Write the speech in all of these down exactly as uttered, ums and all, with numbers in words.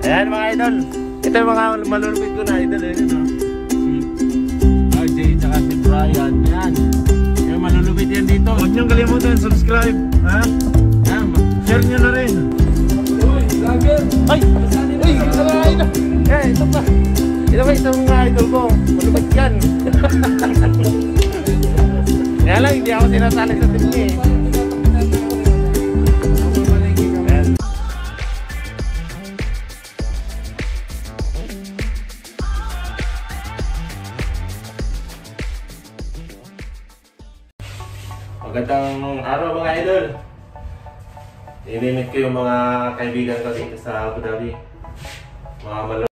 Ayan mga idol. Ito yung mga malulupit ko na idol. Ayan o. Si R J tsaka si Brian. Ayan. Yung malulupit yan dito. Huwag niyong kalimutan subscribe. Ha? Ayan. Share nyo na rin. Uy, vlogger. Ay! Uy! Ito mga idol. Eh, ito pa. Ito pa itong mga idol ko. Malupit yan. Kaya lang, hindi ako sinasali sa team niya eh. Magandang araw mga idol. I-limit ko yung mga kaibigan ko dito sa Abu Dhabi. Mga malo.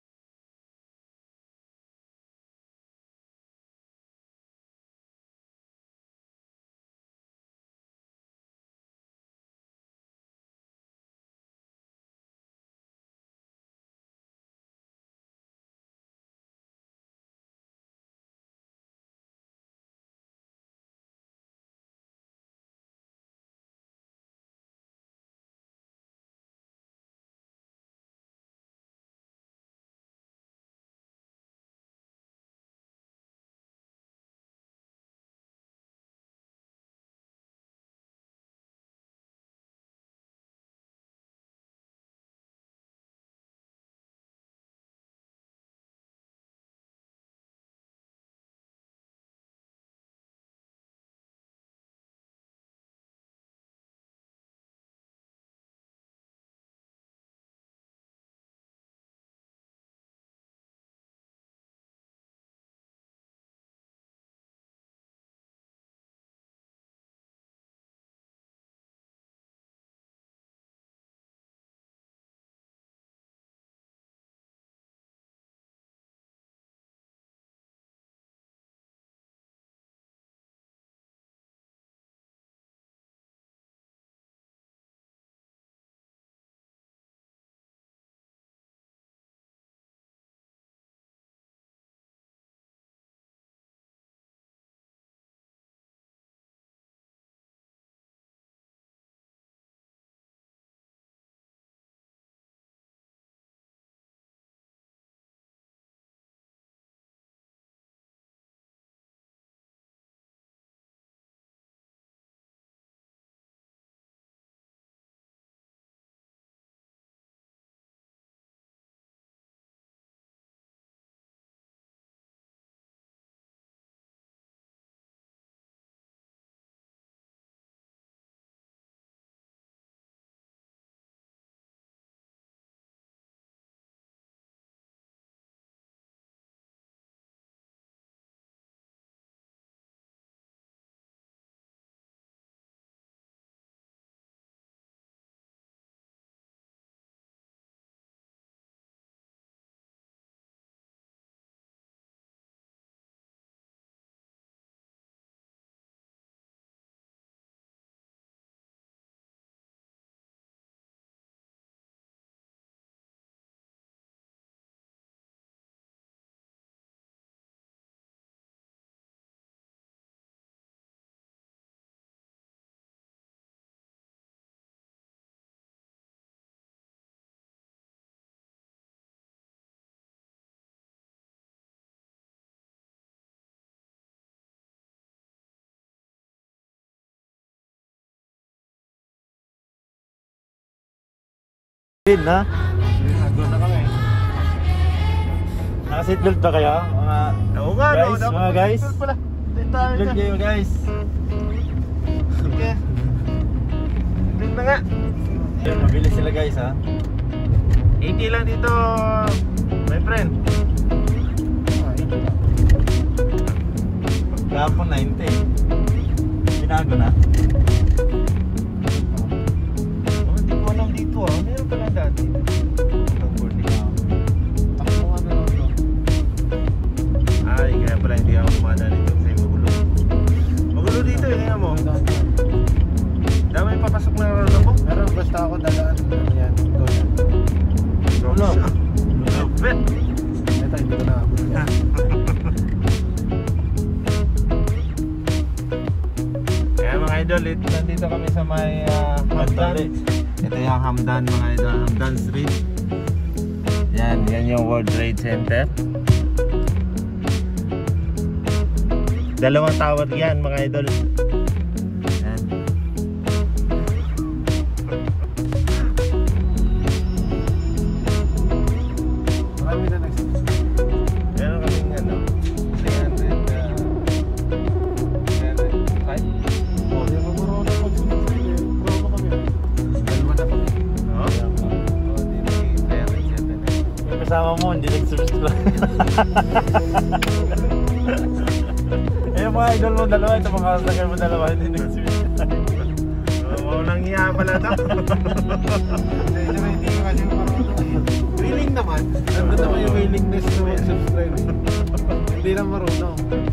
Din ha? Nag-go na kami. Naka-seatbelt ba kayo? Mga Oo nga, guys, no? mga guys. Pala. Seatbelt kayo guys. Sige. Din na nga. Yun, mabilis sila guys ha. eighty lang dito, my friend. Kapon ninety. Binago na. Oh, hindi ko alam dito ah. Meron ka lang dati. Takbo nga meron ito. Ay, kaya pala hindi ako kumada nito kasi magulo. Magulo dito eh, kaya mo. Dami papasok na raro mo. Meron basta ako dadaan yan. Go yan. Ulo. Lupit. Ito hindi ko nakabot yan. Kaya mga idol, ito, nandito kami sa may uh, Hamdan. Ito yung Hamdan mga idol, Hamdan Street. Yan, yan yung World Trade Center. Dalawang tower yan mga idol. Yan. Marami na nagsisubscribe. Meron kaming ano, three hundred uh, three hundred five. Oh, di ba marunong mag-subscribe eh. Promo kami. Dalawa na kami. No? Oh, di di three hundred seven. Yung kasama mo, hindi nag-subscribe. Eh, yung mga idol mo dalawa, ito mga kasagay mo dalawa, hindi nag-subscribe. Oh, walang hiya pala to. Medyo hindi ka kasi marunong. Willing naman. Nandun naman yung willingness to mag-subscribe. Hindi lang marunong.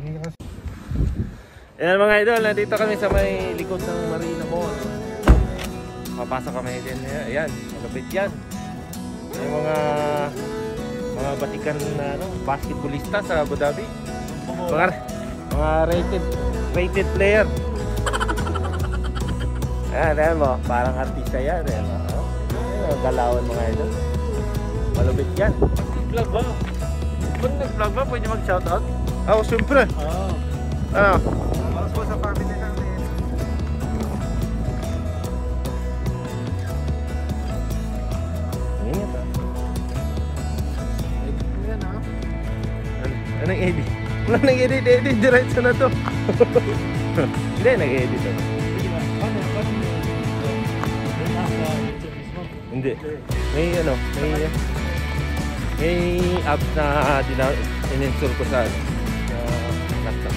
Hindi kasi. Ayan mga idol, nandito kami sa may likod ng Marina Mall. Papasok kami din. Ayan, malapit yan. May mga mga batikan na ano, basketballista sa Abu Dhabi. Mga, mga rated rated player. Ayan, ayan mo, parang artista yan. Ayan mo. Ayan, galawan mga idol. Malapit yan. Vlog ba? Ba't nag-vlog ba? Pwede mag-shoutout? Oo, oh, siyempre. Oo. Ano? Para po sa family namin. Ingat ah. Yan ah. Ano, anong edit? Wala nang edit, edit, diretso na to. Hindi, nag-edit ako. Ano? Ano? Hindi. May ano, may may app na dina in-install ko sa sa laptop.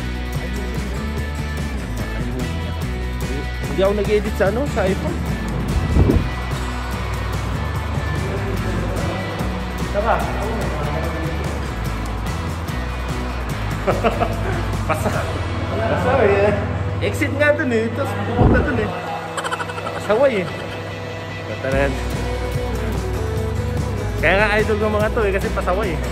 Hindi ako nag-edit sa ano, sa iPhone. Tama. Pasa. Pasa eh. Exit nga dun eh. Tapos pupunta dun eh. Pasaway eh. Tatanan. Kaya nga idol ng mga to eh. Kasi pasaway eh.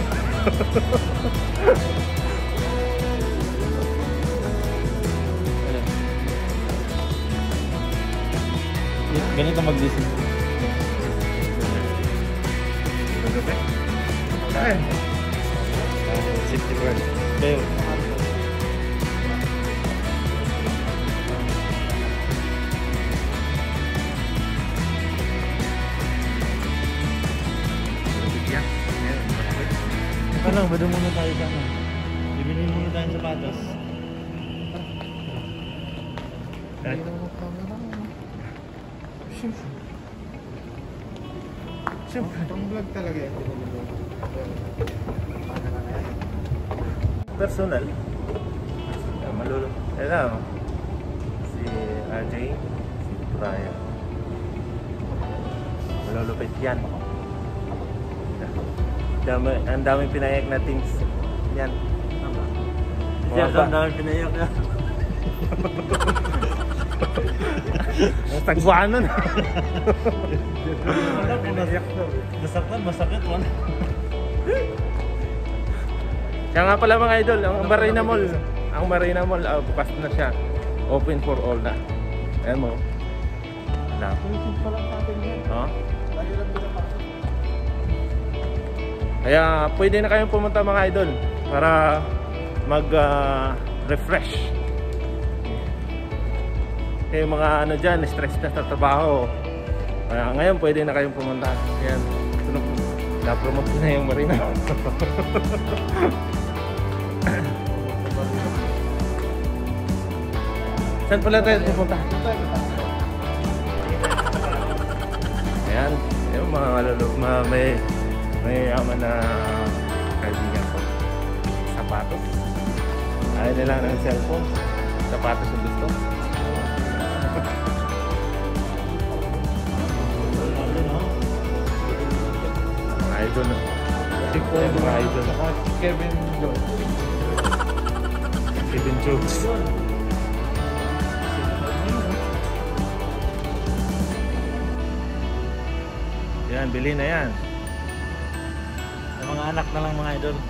Ganito mag-listen. Saan? Safety first. Bayo. Ano, bado muna tayo sa ano. Bibili muna tayo ng sapatos. Ay. Siyempre. Siyempre. Pang vlog talaga yan. Personal. Uh, Malulu. Alam. Si R J. Si Brian. Malulupit yan. Dami, ang daming pinayak na teams. Yan. Diyan, ang dami pinayak na. Ang tagbuanan. Masaktan, masakit man. Kaya nga pala mga idol, ang Marina Mall, ang Marina Mall, uh, bukas na siya. Open for all na. Ayan mo. Alam. Oh. Kaya pwede na kayong pumunta mga idol para mag-refresh. Uh, eh mga ano dyan, stress na sa trabaho. Kaya ngayon pwede na kayong pumunta. Ayan. Na-promote na yung Marina. Saan pala tayo pupunta? Ayan. Yung mga malulog, mga may may yaman na kaibigan ko. Sapatos. Ayaw nila ng cellphone. Sapatos yung gusto. Mga idol na. Yung mga idol. Kevin Jones. Kevin Jones. Yan, bili na yan. Sa mga anak na lang mga idol.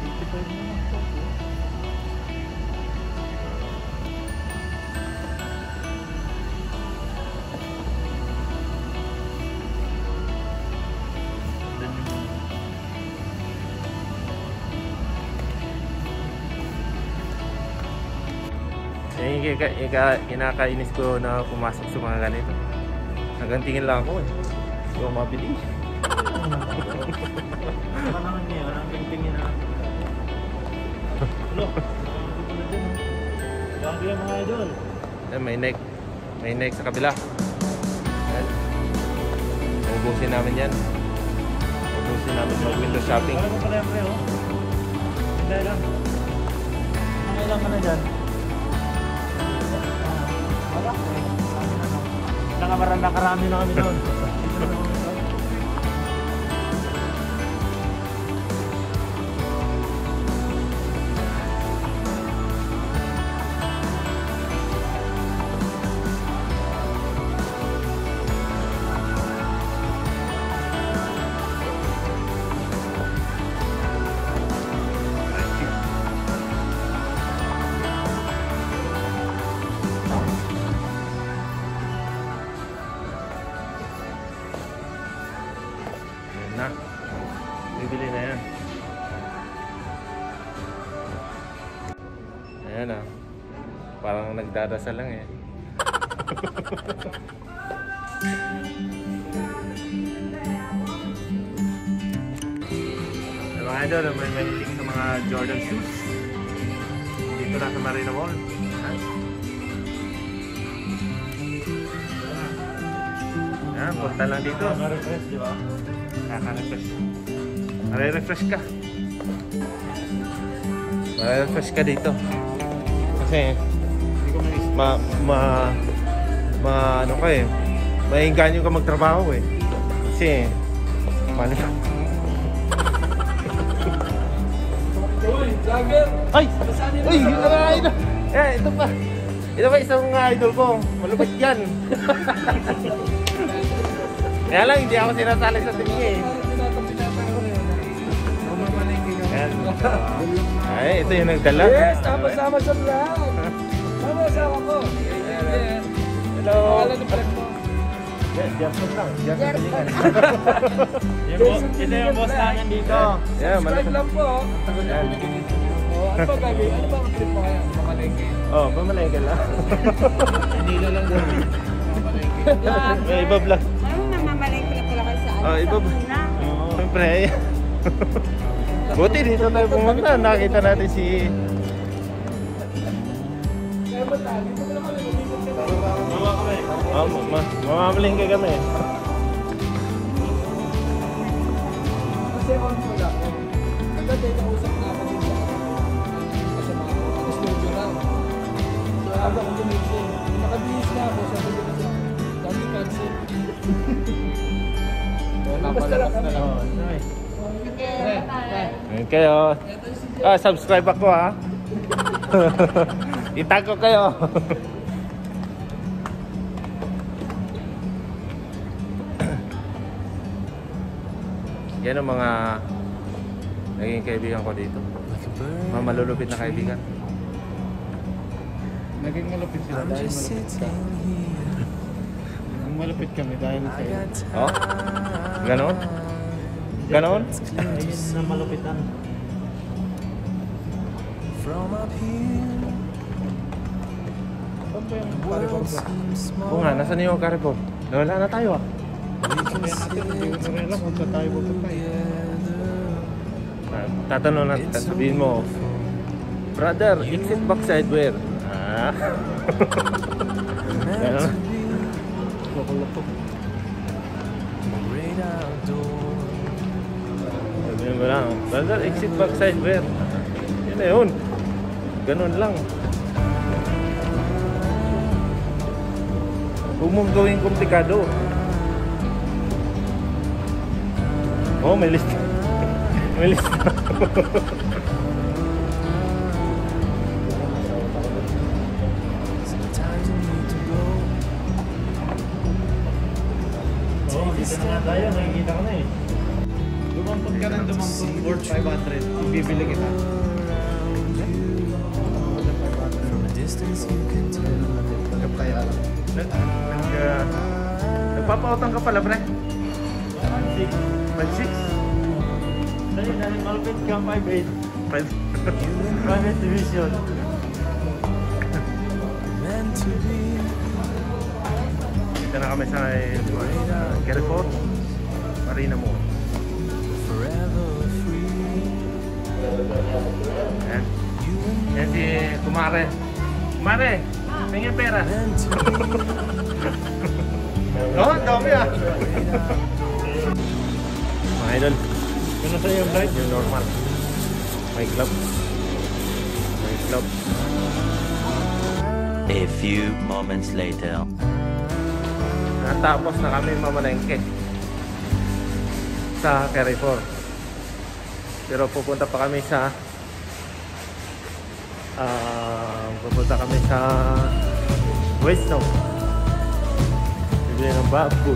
Yan yung ika- ika- kinakainis ko na pumasok sa mga ganito. Nagantingin lang ako eh. So mabili. Ano naman niya? Ang tingin na. Hello. Grabe yan mga idol. Yan, may neck. May neck sa kabila. Yan. Ubusin namin yan. Ubusin namin mag window shopping. Alam mo pala yan pre oh. Hindi lang. Nakailan ka na dyan? Wala. Nakamaran na karami na kami doon. Parang nagdadasal lang eh. Yung mga idol, may mahilig sa mga Jordan shoes. Dito na sa Marina Mall. Yan, punta lang dito. Naka-refresh, di ba? Naka-refresh. Nare-refresh ka. Nare-refresh ka dito. Kasi ma ma ma ano ka eh. Maingganyo ka magtrabaho eh. Kasi paano ka? Ay! Ay! Yun na idol! Eh, ito pa! Ito pa isang idol ko. Malupit yan. Kaya lang, hindi ako sinasali sa team niya eh. Ayan. Ay, ito yung nagdala. Yes, sama-sama sa vlog. Sama-sama ko. Hello! Alam na pala ko. Jason lang. Jason Kalingan. Ito yung boss namin dito. Yeah, Subscribe lang po. Ayan. Oh, ano ba gagawin? Ano ba ang trip mo kaya? Mamalengke. Oh, pamalengke lang. Hindi na lang gawin. Mamalengke. May iba vlog. Ayun, namamalengke na pala kayo sa ano, Oh, iba sa ba? una. Oo, siyempre. Buti dito tayo pumunta. Nakita natin si... Kaya ba tayo? Dito ko naman lang. Oh, ma mamamalengke kami. Kasi on ko lang. Ang ganda yung kausap na ako dito. Kasi mga ako studio na. So, aga ko gumising. Nakabihis na ako. Sabi ko kasi, dami cancel. Napalakas na lang. Oh, nice. Okay, bye. Ayun kayo. Ah, subscribe ako ha. Itag ko kayo. Yan ang mga naging kaibigan ko dito. Mga malulupit na kaibigan. Naging malupit sila dahil malupit ka. Naging malupit kami dahil sa iyo. Oh? Ganon? Ganon? Ayun na malupitan. Saan ba yung Carrefour ba? Oo nga, nasan yung Carrefour? Nawala na tayo ah. Sabihin natin, hindi ko na rin alam kung saan tayo pupunta eh. Ah, tatanong natin, sabihin mo, brother, exit backside where? Ah. Ganon. Loko-loko. Sabihin mo lang, brother, exit backside where? Yun na yun. Ganon lang. Huwag mong gawing komplikado. Oh, may list. May list. Oo, dito na nga tayo. Nakikita ko na eh. Dumampot ka ng dumampot. Worth five hundred. Ibibili kita. Tagap tayo alam. Nag, uh, nagpapautang ka pala, pre? five six? Dahil dahil malupit ka five eight. five Private division. Dito na kami sa uh, Carrefour Marina Mall. Yan. Yan si Kumare. Kumare, tingin pera. Oh, dami ah. Mga idol, Ano sa'yo yung light? yung normal. May glove. May glove. A few moments later. Natapos na kami mamalengke sa Carrefour. Pero pupunta pa kami sa uh, pupunta kami sa Westno. Bibili ng baboy.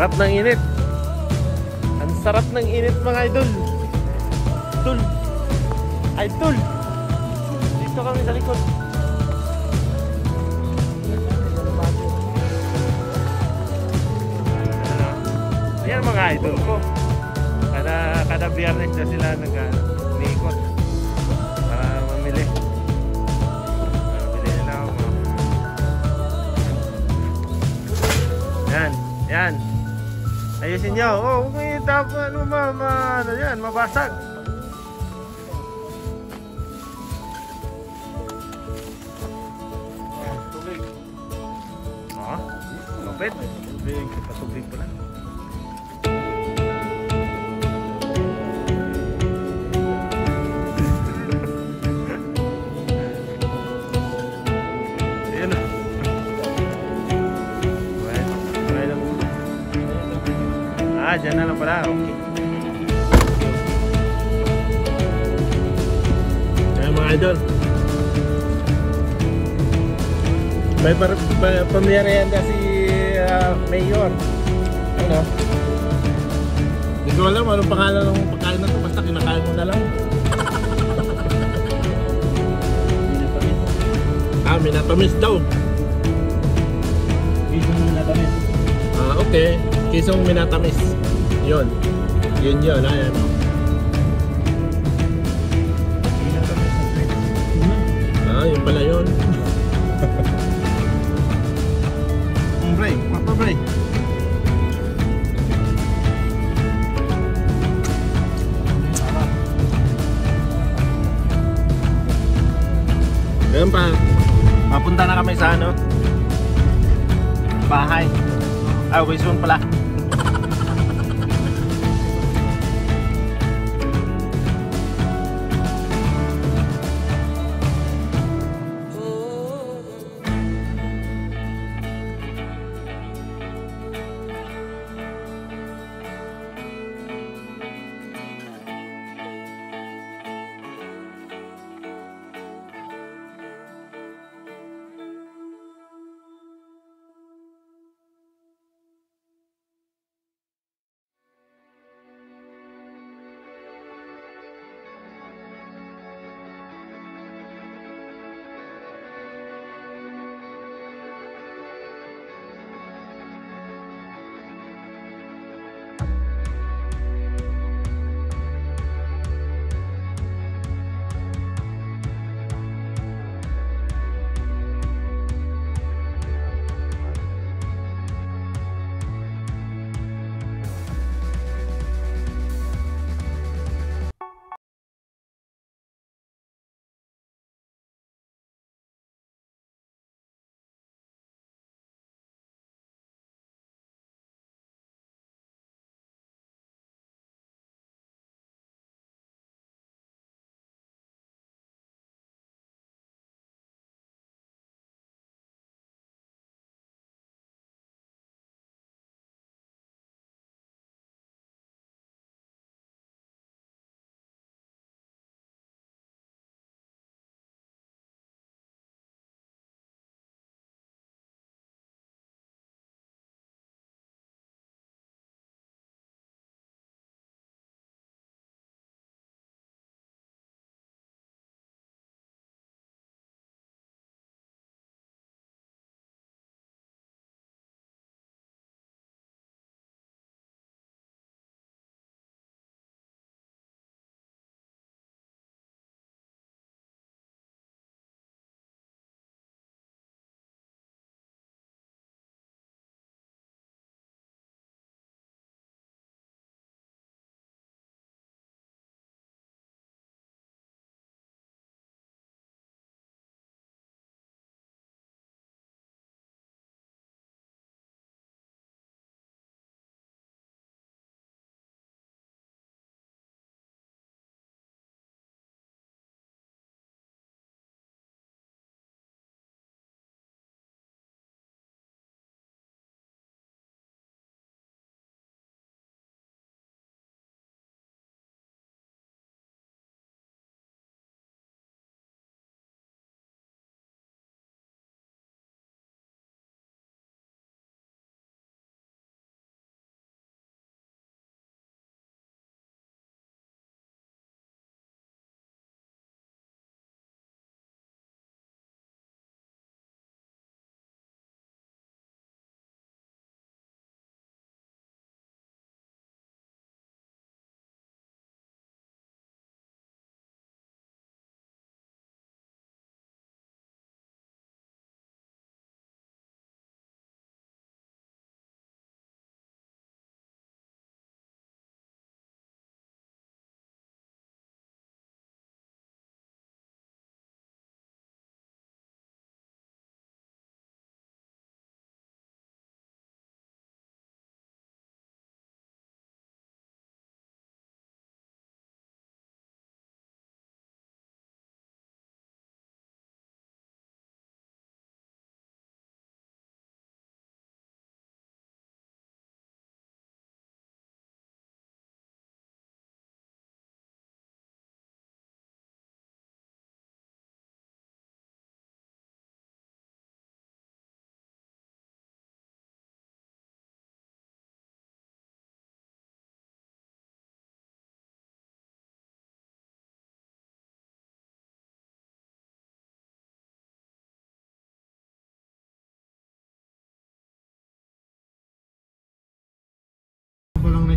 Sarap ng init. Ang sarap ng init mga idol. Idol. Idol. Dito kami sa likod. Yan mga idol ko. Kada kada biyernes na sila nag-ikot para mamili. Mamili nila ako. Yan, yan. Ayusin nyo. Oh, may tap ano ma, ma ano yan, mabasag. Tubig. Oh, lupit. Tubig. Patubig pala. Ayan na. Well, well, ang ulo. Ah, dyan na lang pala. Okay. Ayan mga idol. May par pa pamiyarianda si uh, Mayor. Ano? Hindi ko alam anong pangalan ng pagkain na ito. Basta kinakain mo na lang. Ah, minatamis daw. Isang minatamis. Ah, okay. Kisong minatamis. Yun. Yun yun. Ayan. Minatamis na sweet. Ah, yun pala yun. Hombre, guapa, hombre. Ngayon pa, papunta na kami sa ano? Bahay. Ah, Quezon pala.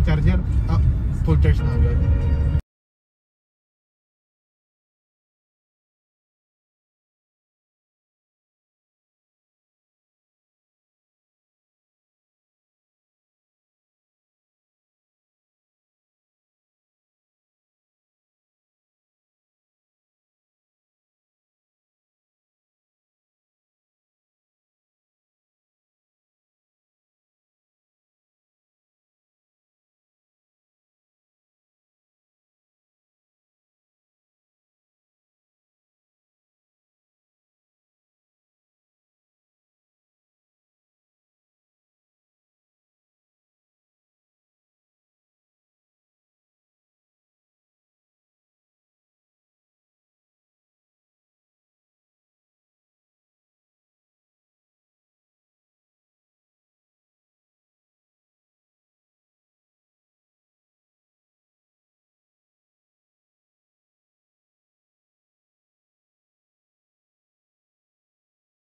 charger, ah, full charge na agad.